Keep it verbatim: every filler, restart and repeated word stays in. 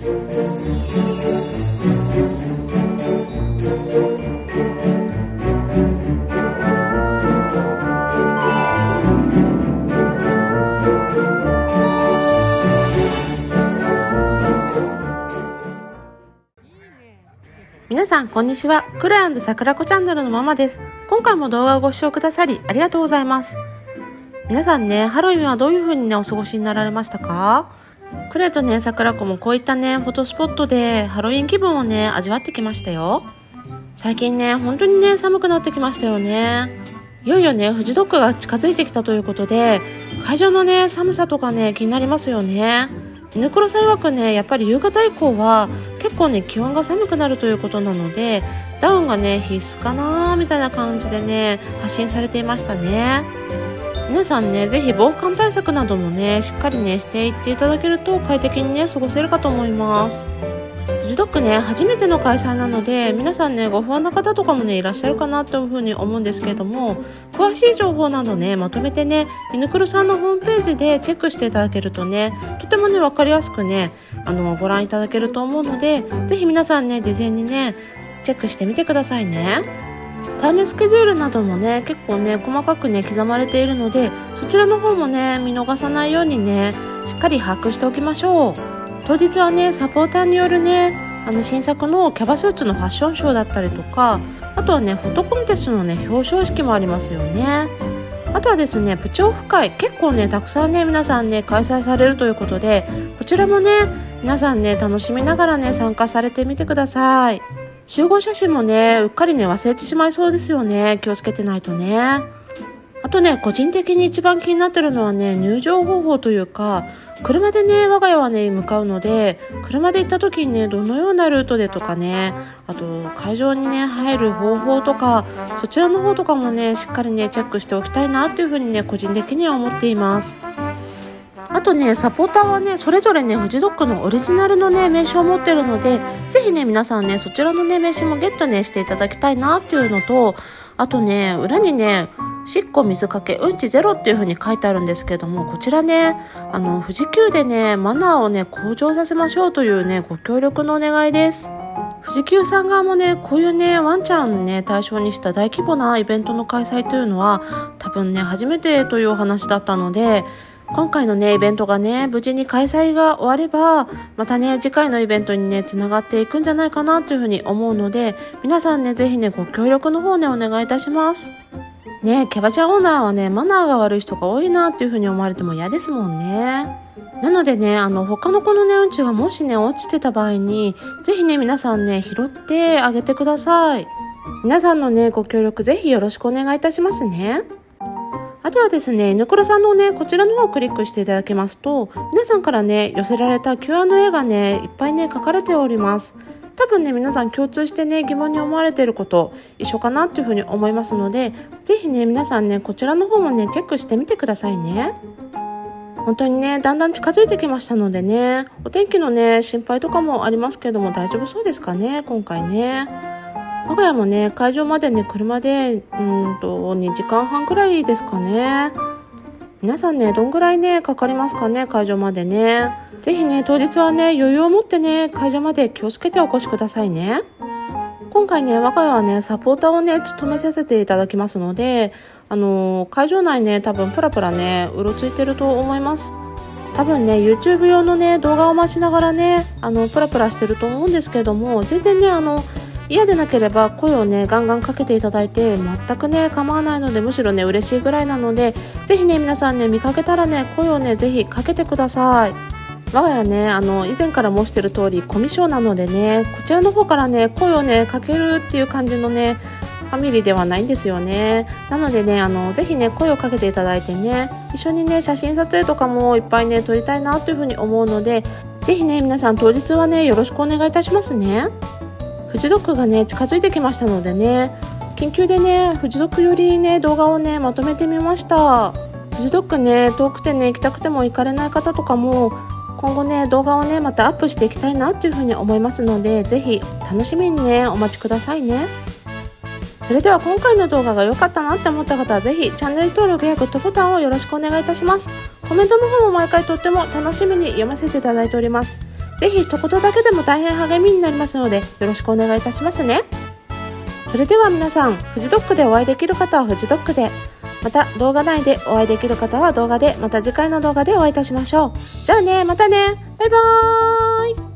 皆さんこんにちは。クレアンズさくらこチャンネルのママです。今回も動画をご視聴くださりありがとうございます。皆さんね、ハロウィンはどういう風にねお過ごしになられましたか？クレとね、さくらこもこういったねフォトスポットでハロウィン気分をね味わってきましたよ。最近ね本当にね寒くなってきましたよね。いよいよねフジドッグが近づいてきたということで、会場のね寒さとかね気になりますよね。犬黒さん曰くね、やっぱり夕方以降は結構ね気温が寒くなるということなので、ダウンがね必須かなみたいな感じでね発信されていましたね。皆さんねぜひ防寒対策などもねしっかりねしていっていただけると快適にね過ごせるかと思います。フジドッグね初めての開催なので、皆さんねご不安な方とかもねいらっしゃるかなというふうに思うんですけれども、詳しい情報などねまとめてね犬黒さんのホームページでチェックしていただけるとねとてもね分かりやすくねあのご覧いただけると思うので、ぜひ皆さんね事前にねチェックしてみてくださいね。タイムスケジュールなどもね結構ね細かくね刻まれているので、そちらの方もね見逃さないようにねしっかり把握しておきましょう。当日はねサポーターによるねあの新作のキャバスーツのファッションショーだったりとか、あとはねフォトコンテストのね表彰式もありますよね。あとはですねプチオフ会結構ねたくさんね皆さんね開催されるということで、こちらもね皆さんね楽しみながらね参加されてみてください。集合写真もねうっかりね忘れてしまいそうですよね。気をつけてないとね。あとね個人的に一番気になってるのはね入場方法というか、車でね我が家はね向かうので、車で行った時にねどのようなルートでとかね、あと会場にね入る方法とか、そちらの方とかもねしっかりねチェックしておきたいなっていうふうにね個人的には思っています。あとねサポーターはねそれぞれねフジドッグのオリジナルのね名刺を持ってるので、ぜひね皆さんねそちらのね名刺もゲットねしていただきたいなっていうのと、あとね裏にねしっこ水かけうんちゼロっていう風に書いてあるんですけども、こちらねあの富士急でねマナーをね向上させましょうというねご協力のお願いです。富士急さん側もねこういうねワンちゃんね対象にした大規模なイベントの開催というのは多分ね初めてというお話だったので、今回のねイベントがね無事に開催が終われば、またね次回のイベントにねつながっていくんじゃないかなというふうに思うので、皆さんねぜひねご協力の方ねお願いいたしますね。キャバ嬢オーナーはねマナーが悪い人が多いなっていうふうに思われても嫌ですもんね。なのでねあの他の子のねうんちがもしね落ちてた場合にぜひね皆さんね拾ってあげてください。皆さんのねご協力ぜひよろしくお願いいたしますね。あとはですね犬黒さんのねこちらの方をクリックしていただけますと、皆さんからね寄せられた キューアンドエー がねいっぱいね書かれております。多分ね皆さん共通してね疑問に思われていること一緒かなっていうふうに思いますので、ぜひね皆さんねこちらの方もねチェックしてみてくださいね。本当にねだんだん近づいてきましたのでね、お天気のね心配とかもありますけれども大丈夫そうですかね。今回ね我が家もね会場までね車でうんとにじかんはんくらいですかね。皆さんねどんぐらいねかかりますかね会場までね。ぜひね当日はね余裕を持ってね会場まで気をつけてお越しくださいね。今回ね我が家はねサポーターをね務めさせていただきますので、あのー、会場内ね多分プラプラねうろついてると思います。多分ね YouTube 用のね動画を回しながらねあのプラプラしてると思うんですけれども、全然ねあの嫌でなければ声をねガンガンかけていただいて全くね構わないので、むしろね嬉しいぐらいなので、ぜひね皆さんね見かけたらね声をねぜひかけてください。我が家ねあの以前から申している通りコミュ障なのでね、こちらの方からね声をねかけるっていう感じのねファミリーではないんですよね。なのでねあのぜひね声をかけていただいてね、一緒にね写真撮影とかもいっぱいね撮りたいなというふうに思うので、ぜひね皆さん当日はねよろしくお願いいたしますね。フジドッグがね近づいてきましたのでね、緊急でねフジドッグよりね動画をねまとめてみました。フジドッグね遠くてね行きたくても行かれない方とかも今後ね動画をねまたアップしていきたいなというふうに思いますので、ぜひ楽しみにねお待ちくださいね。それでは今回の動画が良かったなって思った方はぜひチャンネル登録やグッドボタンをよろしくお願いいたします。コメントの方も毎回とっても楽しみに読ませていただいております。 ぜひ一言だけでも大変励みになりますので、よろしくお願いいたしますね。それでは皆さん、フジドッグでお会いできる方はフジドッグで、また動画内でお会いできる方は動画で、また次回の動画でお会いいたしましょう。じゃあね、またね、バイバーイ。